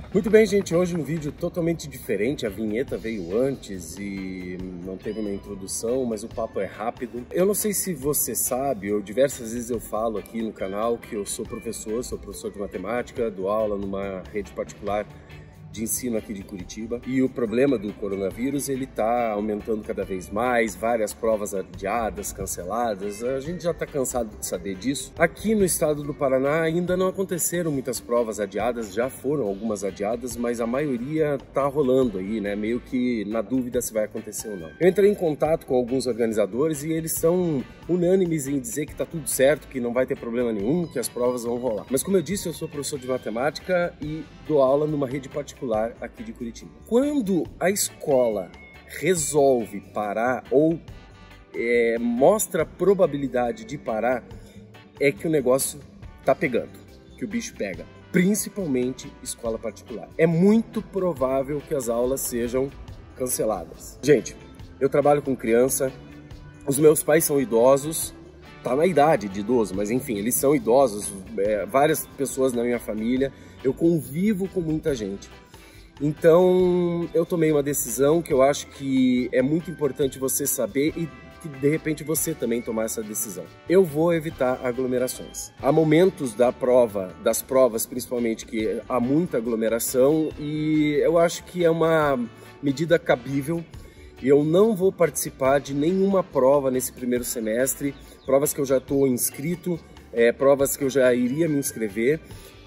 Muito bem, gente, hoje um vídeo totalmente diferente, a vinheta veio antes e não teve uma introdução, mas o papo é rápido. Eu não sei se você sabe, ou diversas vezes eu falo aqui no canal que eu sou professor de matemática, dou aula numa rede particular de ensino aqui de Curitiba, e o problema do coronavírus, ele está aumentando cada vez mais, várias provas adiadas, canceladas, a gente já está cansado de saber disso. Aqui no estado do Paraná ainda não aconteceram muitas provas adiadas, já foram algumas adiadas, mas a maioria está rolando aí, né, meio que na dúvida se vai acontecer ou não. Eu entrei em contato com alguns organizadores e eles são unânimes em dizer que está tudo certo, que não vai ter problema nenhum, que as provas vão rolar. Mas como eu disse, eu sou professor de matemática e dou aula numa rede particular aqui de Curitiba. Quando a escola resolve parar ou mostra a probabilidade de parar, é que o negócio tá pegando, que o bicho pega, principalmente escola particular. É muito provável que as aulas sejam canceladas. Gente, eu trabalho com criança, os meus pais são idosos, tá na idade de idoso, mas enfim, eles são idosos, várias pessoas na minha família, eu convivo com muita gente. Então, eu tomei uma decisão que eu acho que é muito importante você saber e que de repente você também tomar essa decisão. Eu vou evitar aglomerações. Há momentos das provas principalmente, que há muita aglomeração e eu acho que é uma medida cabível. Eu não vou participar de nenhuma prova nesse primeiro semestre, provas que eu já estou inscrito, provas que eu já iria me inscrever,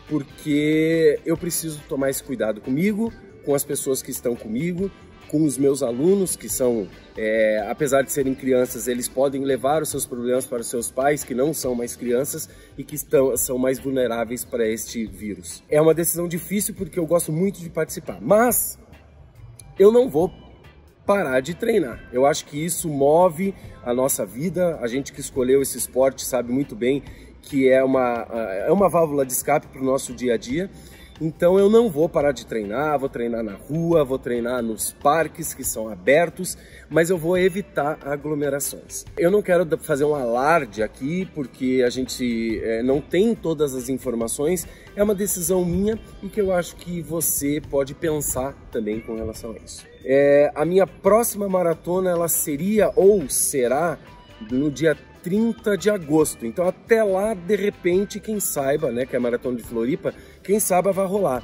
porque eu preciso tomar esse cuidado comigo, com as pessoas que estão comigo, com os meus alunos, que são, apesar de serem crianças, eles podem levar os seus problemas para os seus pais, que não são mais crianças e que são mais vulneráveis para este vírus. É uma decisão difícil porque eu gosto muito de participar, mas eu não vou parar de treinar. Eu acho que isso move a nossa vida, a gente que escolheu esse esporte sabe muito bem que é uma válvula de escape para o nosso dia a dia. Então eu não vou parar de treinar, vou treinar na rua, vou treinar nos parques que são abertos, mas eu vou evitar aglomerações. Eu não quero fazer um alarde aqui, porque a gente não tem todas as informações, é uma decisão minha e que eu acho que você pode pensar também com relação a isso. A minha próxima maratona ela seria ou será no dia 30 de agosto, então até lá, de repente, quem saiba, né, que é a Maratona de Floripa, quem sabe vai rolar,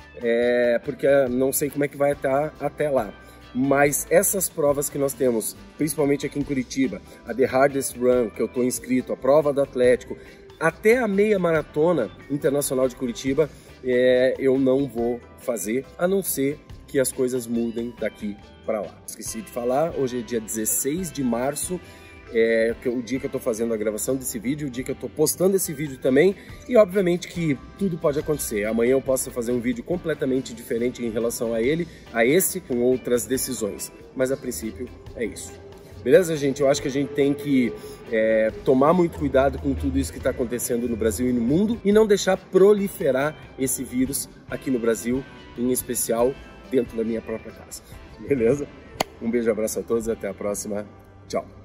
porque não sei como é que vai estar até lá. Mas essas provas que nós temos, principalmente aqui em Curitiba, a The Hardest Run, que eu estou inscrito, a prova do Atlético, até a meia maratona internacional de Curitiba, eu não vou fazer, a não ser que as coisas mudem daqui para lá. Esqueci de falar, hoje é dia 16 de março, o dia que eu estou fazendo a gravação desse vídeo, o dia que eu estou postando esse vídeo também, e obviamente que tudo pode acontecer. Amanhã eu posso fazer um vídeo completamente diferente em relação a esse, com outras decisões, mas a princípio é isso. Beleza, gente? Eu acho que a gente tem que tomar muito cuidado com tudo isso que está acontecendo no Brasil e no mundo e não deixar proliferar esse vírus aqui no Brasil, em especial dentro da minha própria casa. Beleza? Um beijo e abraço a todos e até a próxima. Tchau!